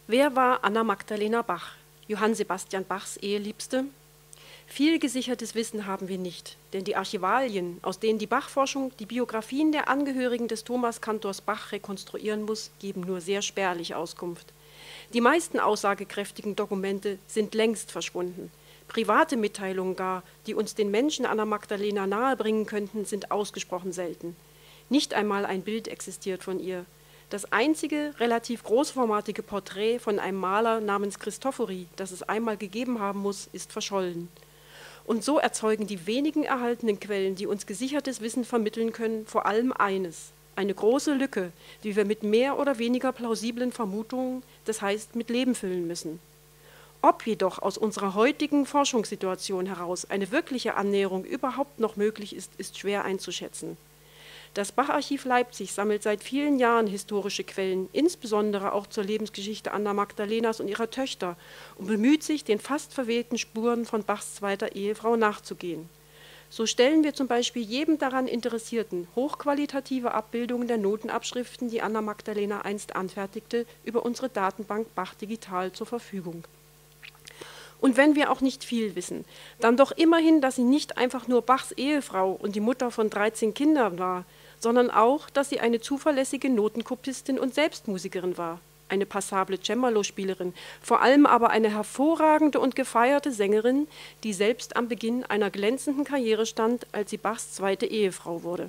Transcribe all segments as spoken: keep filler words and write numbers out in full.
Wer war Anna Magdalena Bach, Johann Sebastian Bachs Eheliebste? Viel gesichertes Wissen haben wir nicht, denn die Archivalien, aus denen die Bach-Forschung die Biografien der Angehörigen des Thomaskantors Bach rekonstruieren muss, geben nur sehr spärlich Auskunft. Die meisten aussagekräftigen Dokumente sind längst verschwunden. Private Mitteilungen gar, die uns den Menschen Anna Magdalena nahebringen könnten, sind ausgesprochen selten. Nicht einmal ein Bild existiert von ihr. Das einzige relativ großformatige Porträt von einem Maler namens Cristofori, das es einmal gegeben haben muss, ist verschollen. Und so erzeugen die wenigen erhaltenen Quellen, die uns gesichertes Wissen vermitteln können, vor allem eines: eine große Lücke, die wir mit mehr oder weniger plausiblen Vermutungen, das heißt mit Leben füllen müssen. Ob jedoch aus unserer heutigen Forschungssituation heraus eine wirkliche Annäherung überhaupt noch möglich ist, ist schwer einzuschätzen. Das Bach-Archiv Leipzig sammelt seit vielen Jahren historische Quellen, insbesondere auch zur Lebensgeschichte Anna Magdalenas und ihrer Töchter, und bemüht sich, den fast verwehten Spuren von Bachs zweiter Ehefrau nachzugehen. So stellen wir zum Beispiel jedem daran Interessierten hochqualitative Abbildungen der Notenabschriften, die Anna Magdalena einst anfertigte, über unsere Datenbank Bach Digital zur Verfügung. Und wenn wir auch nicht viel wissen, dann doch immerhin, dass sie nicht einfach nur Bachs Ehefrau und die Mutter von dreizehn Kindern war, sondern auch, dass sie eine zuverlässige Notenkopistin und Selbstmusikerin war, eine passable Cembalo-Spielerin, vor allem aber eine hervorragende und gefeierte Sängerin, die selbst am Beginn einer glänzenden Karriere stand, als sie Bachs zweite Ehefrau wurde.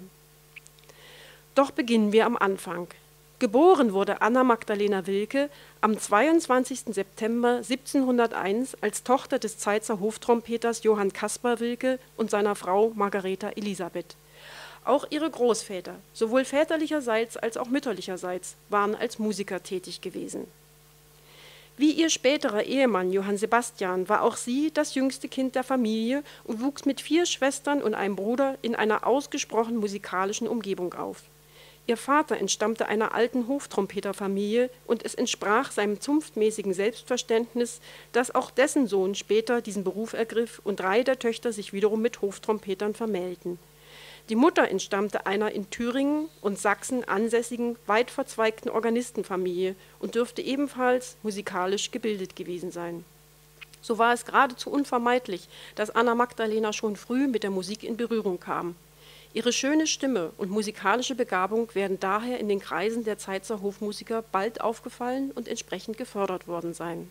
Doch beginnen wir am Anfang. Geboren wurde Anna Magdalena Wilke am zweiundzwanzigsten September siebzehnhunderteins als Tochter des Zeitzer Hoftrompeters Johann Caspar Wilke und seiner Frau Margaretha Elisabeth. Auch ihre Großväter, sowohl väterlicherseits als auch mütterlicherseits, waren als Musiker tätig gewesen. Wie ihr späterer Ehemann Johann Sebastian war auch sie das jüngste Kind der Familie und wuchs mit vier Schwestern und einem Bruder in einer ausgesprochen musikalischen Umgebung auf. Ihr Vater entstammte einer alten Hoftrompeterfamilie und es entsprach seinem zunftmäßigen Selbstverständnis, dass auch dessen Sohn später diesen Beruf ergriff und drei der Töchter sich wiederum mit Hoftrompetern vermählten. Die Mutter entstammte einer in Thüringen und Sachsen ansässigen, weit verzweigten Organistenfamilie und dürfte ebenfalls musikalisch gebildet gewesen sein. So war es geradezu unvermeidlich, dass Anna Magdalena schon früh mit der Musik in Berührung kam. Ihre schöne Stimme und musikalische Begabung werden daher in den Kreisen der Zeitzer Hofmusiker bald aufgefallen und entsprechend gefördert worden sein.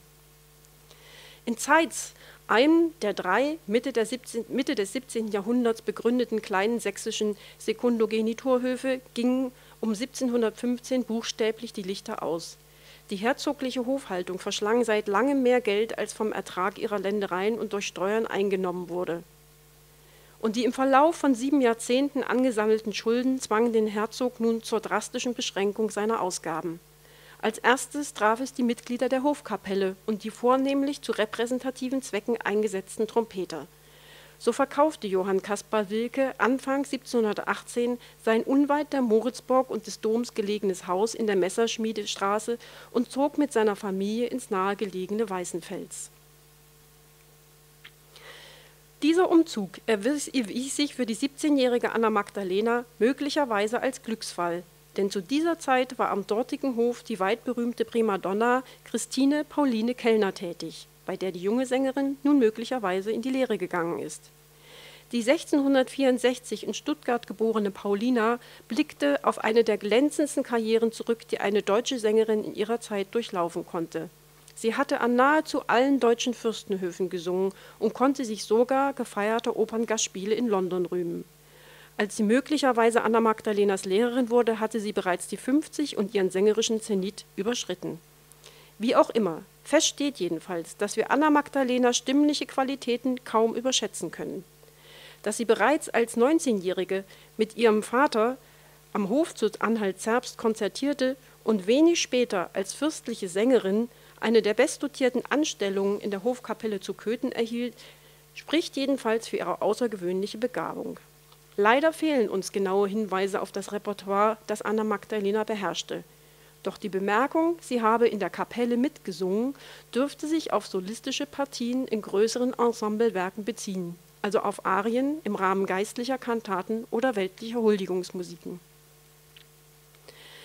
In Zeitz, einem der drei Mitte, der siebzehn, Mitte des siebzehnten Jahrhunderts begründeten kleinen sächsischen Sekundogeniturhöfe, gingen um siebzehnhundertfünfzehn buchstäblich die Lichter aus. Die herzogliche Hofhaltung verschlang seit langem mehr Geld, als vom Ertrag ihrer Ländereien und durch Steuern eingenommen wurde. Und die im Verlauf von sieben Jahrzehnten angesammelten Schulden zwangen den Herzog nun zur drastischen Beschränkung seiner Ausgaben. Als erstes traf es die Mitglieder der Hofkapelle und die vornehmlich zu repräsentativen Zwecken eingesetzten Trompeter. So verkaufte Johann Caspar Wilke Anfang siebzehnhundertachtzehn sein unweit der Moritzburg und des Doms gelegenes Haus in der Messerschmiedestraße und zog mit seiner Familie ins nahegelegene Weißenfels. Dieser Umzug erwies sich für die siebzehnjährige Anna Magdalena möglicherweise als Glücksfall, denn zu dieser Zeit war am dortigen Hof die weit berühmte Primadonna Christine Pauline Kellner tätig, bei der die junge Sängerin nun möglicherweise in die Lehre gegangen ist. Die sechzehnhundertvierundsechzig in Stuttgart geborene Paulina blickte auf eine der glänzendsten Karrieren zurück, die eine deutsche Sängerin in ihrer Zeit durchlaufen konnte. Sie hatte an nahezu allen deutschen Fürstenhöfen gesungen und konnte sich sogar gefeierter Operngastspiele in London rühmen. Als sie möglicherweise Anna Magdalenas Lehrerin wurde, hatte sie bereits die fünfzig und ihren sängerischen Zenit überschritten. Wie auch immer, fest steht jedenfalls, dass wir Anna Magdalenas stimmliche Qualitäten kaum überschätzen können. Dass sie bereits als neunzehnjährige mit ihrem Vater am Hof zu Anhalt-Zerbst konzertierte und wenig später als fürstliche Sängerin eine der bestdotierten Anstellungen in der Hofkapelle zu Köthen erhielt, spricht jedenfalls für ihre außergewöhnliche Begabung. Leider fehlen uns genaue Hinweise auf das Repertoire, das Anna Magdalena beherrschte. Doch die Bemerkung, sie habe in der Kapelle mitgesungen, dürfte sich auf solistische Partien in größeren Ensemblewerken beziehen, also auf Arien im Rahmen geistlicher Kantaten oder weltlicher Huldigungsmusiken.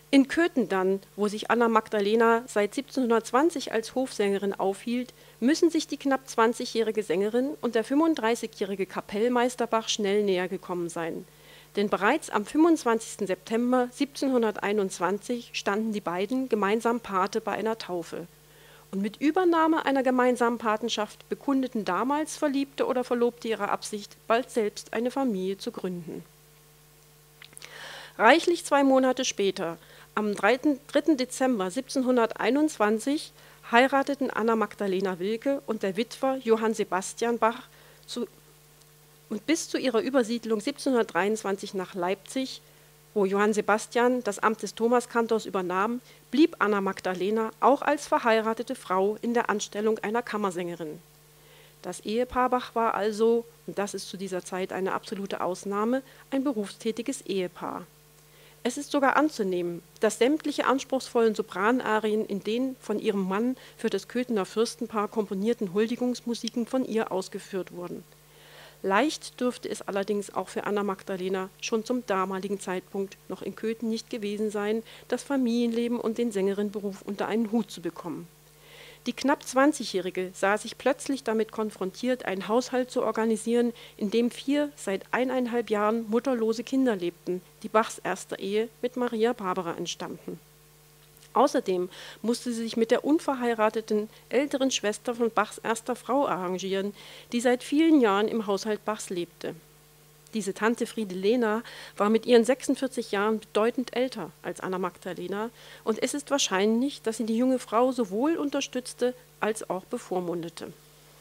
In Köthen dann, wo sich Anna Magdalena seit siebzehnhundertzwanzig als Hofsängerin aufhielt, müssen sich die knapp zwanzigjährige Sängerin und der fünfunddreißigjährige Kapellmeister Bach schnell näher gekommen sein. Denn bereits am fünfundzwanzigsten September siebzehnhunderteinundzwanzig standen die beiden gemeinsam Pate bei einer Taufe. Und mit Übernahme einer gemeinsamen Patenschaft bekundeten damals Verliebte oder Verlobte ihre Absicht, bald selbst eine Familie zu gründen. Reichlich zwei Monate später, am dritten Dezember siebzehnhunderteinundzwanzig, heirateten Anna Magdalena Wilcke und der Witwer Johann Sebastian Bach zu, und bis zu ihrer Übersiedlung siebzehnhundertdreiundzwanzig nach Leipzig, wo Johann Sebastian das Amt des Thomaskantors übernahm, blieb Anna Magdalena auch als verheiratete Frau in der Anstellung einer Kammersängerin. Das Ehepaar Bach war also, und das ist zu dieser Zeit eine absolute Ausnahme, ein berufstätiges Ehepaar. Es ist sogar anzunehmen, dass sämtliche anspruchsvollen Sopranarien in den von ihrem Mann für das Köthener Fürstenpaar komponierten Huldigungsmusiken von ihr ausgeführt wurden. Leicht dürfte es allerdings auch für Anna Magdalena schon zum damaligen Zeitpunkt noch in Köthen nicht gewesen sein, das Familienleben und den Sängerinnenberuf unter einen Hut zu bekommen. Die knapp zwanzigjährige sah sich plötzlich damit konfrontiert, einen Haushalt zu organisieren, in dem vier seit eineinhalb Jahren mutterlose Kinder lebten, die Bachs erster Ehe mit Maria Barbara entstammten. Außerdem musste sie sich mit der unverheirateten älteren Schwester von Bachs erster Frau arrangieren, die seit vielen Jahren im Haushalt Bachs lebte. Diese Tante Friedelena war mit ihren sechsundvierzig Jahren bedeutend älter als Anna Magdalena, und es ist wahrscheinlich, dass sie die junge Frau sowohl unterstützte als auch bevormundete.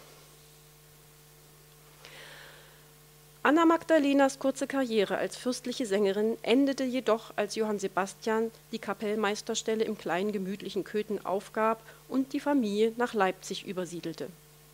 Anna Magdalenas kurze Karriere als fürstliche Sängerin endete jedoch, als Johann Sebastian die Kapellmeisterstelle im kleinen gemütlichen Köthen aufgab und die Familie nach Leipzig übersiedelte.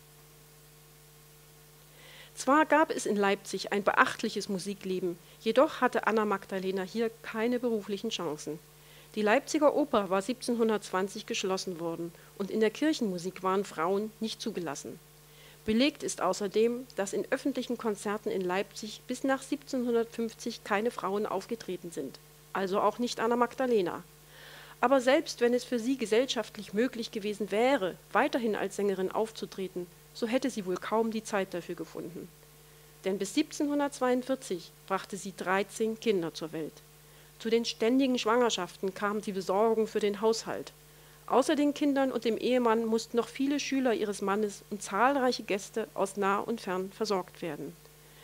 Zwar gab es in Leipzig ein beachtliches Musikleben, jedoch hatte Anna Magdalena hier keine beruflichen Chancen. Die Leipziger Oper war siebzehnhundertzwanzig geschlossen worden und in der Kirchenmusik waren Frauen nicht zugelassen. Belegt ist außerdem, dass in öffentlichen Konzerten in Leipzig bis nach siebzehnhundertfünfzig keine Frauen aufgetreten sind, also auch nicht Anna Magdalena. Aber selbst wenn es für sie gesellschaftlich möglich gewesen wäre, weiterhin als Sängerin aufzutreten, so hätte sie wohl kaum die Zeit dafür gefunden. Denn bis siebzehnhundertzweiundvierzig brachte sie dreizehn Kinder zur Welt. Zu den ständigen Schwangerschaften kam die Besorgung für den Haushalt. Außer den Kindern und dem Ehemann mussten noch viele Schüler ihres Mannes und zahlreiche Gäste aus nah und fern versorgt werden.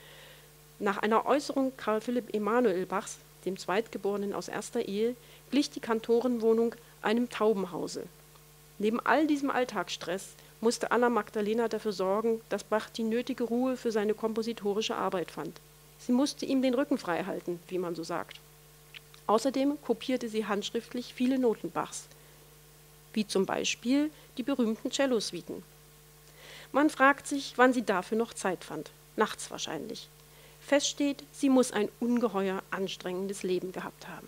Nach einer Äußerung Karl Philipp Emanuel Bachs, dem Zweitgeborenen aus erster Ehe, glich die Kantorenwohnung einem Taubenhause. Neben all diesem Alltagsstress musste Anna Magdalena dafür sorgen, dass Bach die nötige Ruhe für seine kompositorische Arbeit fand. Sie musste ihm den Rücken frei halten, wie man so sagt. Außerdem kopierte sie handschriftlich viele Noten Bachs, wie zum Beispiel die berühmten Cellosuiten. Man fragt sich, wann sie dafür noch Zeit fand. Nachts wahrscheinlich. Fest steht, sie muss ein ungeheuer anstrengendes Leben gehabt haben.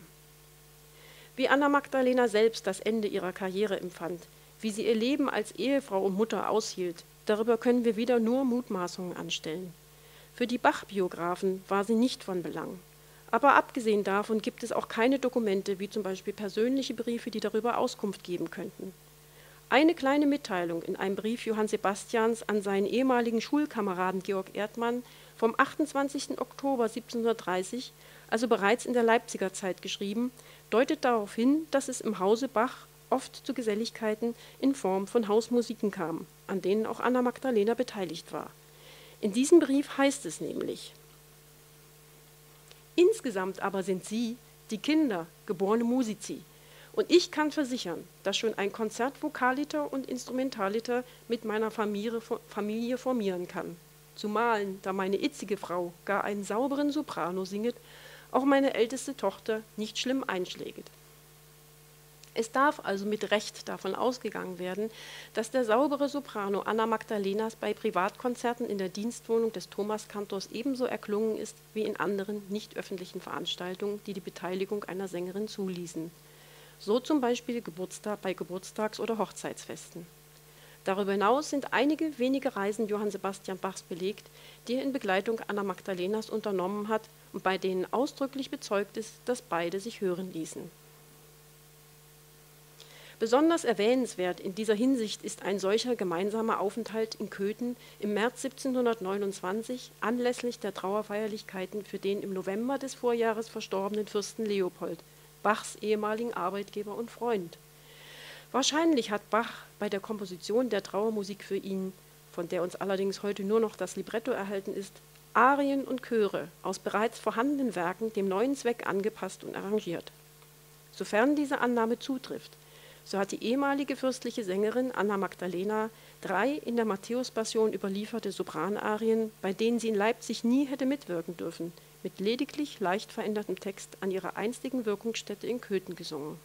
Wie Anna Magdalena selbst das Ende ihrer Karriere empfand, wie sie ihr Leben als Ehefrau und Mutter aushielt, darüber können wir wieder nur Mutmaßungen anstellen. Für die Bach-Biografen war sie nicht von Belang. Aber abgesehen davon gibt es auch keine Dokumente, wie zum Beispiel persönliche Briefe, die darüber Auskunft geben könnten. Eine kleine Mitteilung in einem Brief Johann Sebastians an seinen ehemaligen Schulkameraden Georg Erdmann vom achtundzwanzigsten Oktober siebzehnhundertdreißig, also bereits in der Leipziger Zeit geschrieben, deutet darauf hin, dass es im Hause Bach oft zu Geselligkeiten in Form von Hausmusiken kam, an denen auch Anna Magdalena beteiligt war. In diesem Brief heißt es nämlich: Insgesamt aber sind Sie, die Kinder, geborene Musici, und ich kann versichern, dass schon ein Konzertvokaliter und Instrumentaliter mit meiner Familie, Familie formieren kann. Zumalen, da meine itzige Frau gar einen sauberen Soprano singet, auch meine älteste Tochter nicht schlimm einschläget. Es darf also mit Recht davon ausgegangen werden, dass der saubere Soprano Anna Magdalenas bei Privatkonzerten in der Dienstwohnung des Thomaskantors ebenso erklungen ist wie in anderen nicht öffentlichen Veranstaltungen, die die Beteiligung einer Sängerin zuließen. So zum Beispiel Geburtstag bei Geburtstags- oder Hochzeitsfesten. Darüber hinaus sind einige wenige Reisen Johann Sebastian Bachs belegt, die er in Begleitung Anna Magdalenas unternommen hat und bei denen ausdrücklich bezeugt ist, dass beide sich hören ließen. Besonders erwähnenswert in dieser Hinsicht ist ein solcher gemeinsamer Aufenthalt in Köthen im März siebzehnhundertneunundzwanzig anlässlich der Trauerfeierlichkeiten für den im November des Vorjahres verstorbenen Fürsten Leopold, Bachs ehemaligen Arbeitgeber und Freund. Wahrscheinlich hat Bach bei der Komposition der Trauermusik für ihn, von der uns allerdings heute nur noch das Libretto erhalten ist, Arien und Chöre aus bereits vorhandenen Werken dem neuen Zweck angepasst und arrangiert. Sofern diese Annahme zutrifft, so hat die ehemalige fürstliche Sängerin Anna Magdalena drei in der Matthäus-Passion überlieferte Sopranarien, bei denen sie in Leipzig nie hätte mitwirken dürfen, mit lediglich leicht verändertem Text an ihrer einstigen Wirkungsstätte in Köthen gesungen.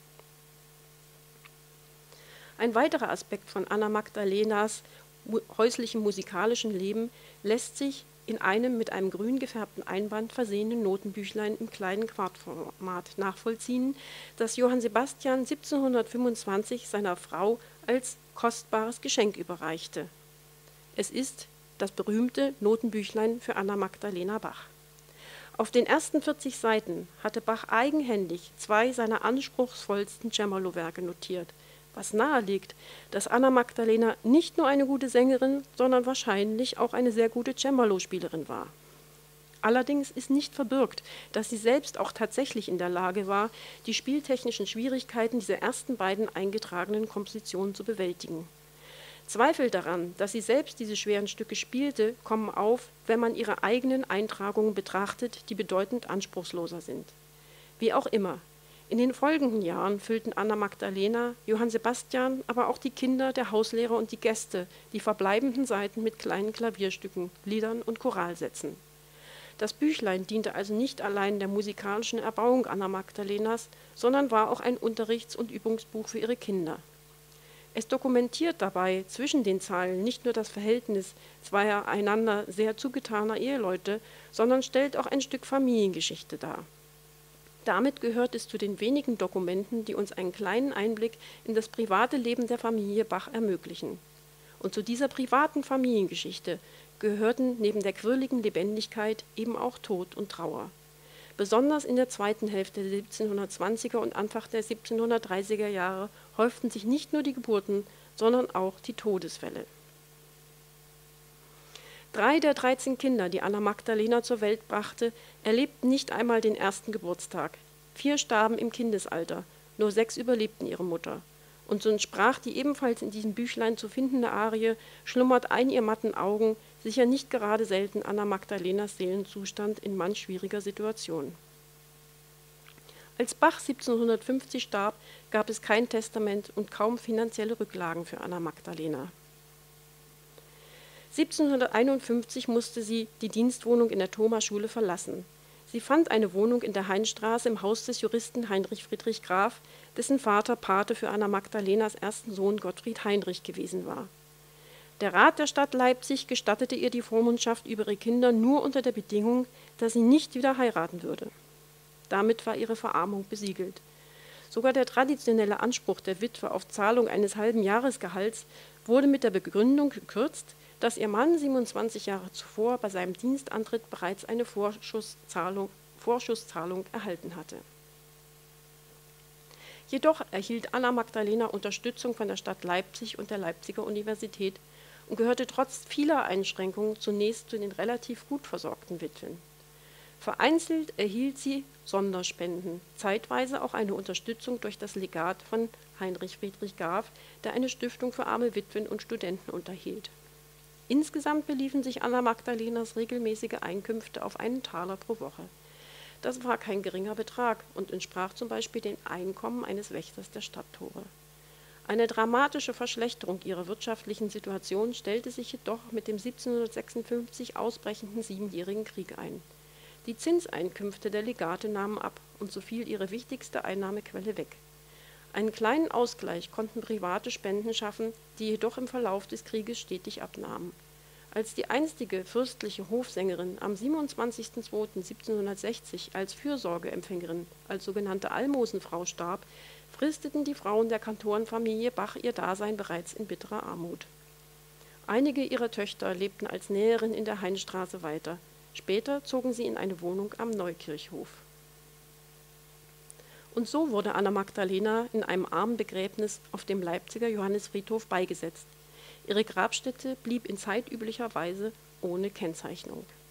Ein weiterer Aspekt von Anna Magdalenas häuslichem musikalischen Leben lässt sich in einem mit einem grün gefärbten Einband versehenen Notenbüchlein im kleinen Quartformat nachvollziehen, das Johann Sebastian siebzehnhundertfünfundzwanzig seiner Frau als kostbares Geschenk überreichte. Es ist das berühmte Notenbüchlein für Anna Magdalena Bach. Auf den ersten vierzig Seiten hatte Bach eigenhändig zwei seiner anspruchsvollsten Cembalo-Werke notiert, was nahelegt, dass Anna Magdalena nicht nur eine gute Sängerin, sondern wahrscheinlich auch eine sehr gute Cembalo-Spielerin war. Allerdings ist nicht verbürgt, dass sie selbst auch tatsächlich in der Lage war, die spieltechnischen Schwierigkeiten dieser ersten beiden eingetragenen Kompositionen zu bewältigen. Zweifel daran, dass sie selbst diese schweren Stücke spielte, kommen auf, wenn man ihre eigenen Eintragungen betrachtet, die bedeutend anspruchsloser sind. Wie auch immer. In den folgenden Jahren füllten Anna Magdalena, Johann Sebastian, aber auch die Kinder, der Hauslehrer und die Gäste die verbleibenden Seiten mit kleinen Klavierstücken, Liedern und Choralsätzen. Das Büchlein diente also nicht allein der musikalischen Erbauung Anna Magdalenas, sondern war auch ein Unterrichts- und Übungsbuch für ihre Kinder. Es dokumentiert dabei zwischen den Zeilen nicht nur das Verhältnis zweier einander sehr zugetaner Eheleute, sondern stellt auch ein Stück Familiengeschichte dar. Damit gehört es zu den wenigen Dokumenten, die uns einen kleinen Einblick in das private Leben der Familie Bach ermöglichen. Und zu dieser privaten Familiengeschichte gehörten neben der quirligen Lebendigkeit eben auch Tod und Trauer. Besonders in der zweiten Hälfte der siebzehnhundertzwanziger und Anfang der siebzehnhundertdreißiger Jahre häuften sich nicht nur die Geburten, sondern auch die Todesfälle. Drei der dreizehn Kinder, die Anna Magdalena zur Welt brachte, erlebten nicht einmal den ersten Geburtstag. Vier starben im Kindesalter, nur sechs überlebten ihre Mutter. Und so entsprach die ebenfalls in diesem Büchlein zu findende Arie »Schlummert ein ihr matten Augen« sicher nicht gerade selten Anna Magdalenas Seelenzustand in manch schwieriger Situation. Als Bach siebzehnhundertfünfzig starb, gab es kein Testament und kaum finanzielle Rücklagen für Anna Magdalena. siebzehnhunderteinundfünfzig musste sie die Dienstwohnung in der Thomasschule verlassen. Sie fand eine Wohnung in der Hainstraße im Haus des Juristen Heinrich Friedrich Graf, dessen Vater Pate für Anna Magdalenas ersten Sohn Gottfried Heinrich gewesen war. Der Rat der Stadt Leipzig gestattete ihr die Vormundschaft über ihre Kinder nur unter der Bedingung, dass sie nicht wieder heiraten würde. Damit war ihre Verarmung besiegelt. Sogar der traditionelle Anspruch der Witwe auf Zahlung eines halben Jahresgehalts wurde mit der Begründung gekürzt, dass ihr Mann siebenundzwanzig Jahre zuvor bei seinem Dienstantritt bereits eine Vorschusszahlung, Vorschusszahlung erhalten hatte. Jedoch erhielt Anna Magdalena Unterstützung von der Stadt Leipzig und der Leipziger Universität und gehörte trotz vieler Einschränkungen zunächst zu den relativ gut versorgten Witwen. Vereinzelt erhielt sie Sonderspenden, zeitweise auch eine Unterstützung durch das Legat von Heinrich Friedrich Graf, der eine Stiftung für arme Witwen und Studenten unterhielt. Insgesamt beliefen sich Anna Magdalenas regelmäßige Einkünfte auf einen Taler pro Woche. Das war kein geringer Betrag und entsprach zum Beispiel dem Einkommen eines Wächters der Stadttore. Eine dramatische Verschlechterung ihrer wirtschaftlichen Situation stellte sich jedoch mit dem siebzehnhundertsechsundfünfzig ausbrechenden Siebenjährigen Krieg ein. Die Zinseinkünfte der Legate nahmen ab und so fiel ihre wichtigste Einnahmequelle weg. Einen kleinen Ausgleich konnten private Spenden schaffen, die jedoch im Verlauf des Krieges stetig abnahmen. Als die einstige fürstliche Hofsängerin am siebenundzwanzigsten zweiten siebzehnhundertsechzig als Fürsorgeempfängerin, als sogenannte Almosenfrau starb, fristeten die Frauen der Kantorenfamilie Bach ihr Dasein bereits in bitterer Armut. Einige ihrer Töchter lebten als Näherin in der Hainstraße weiter. Später zogen sie in eine Wohnung am Neukirchhof. Und so wurde Anna Magdalena in einem armen Begräbnis auf dem Leipziger Johannisfriedhof beigesetzt. Ihre Grabstätte blieb in zeitüblicher Weise ohne Kennzeichnung.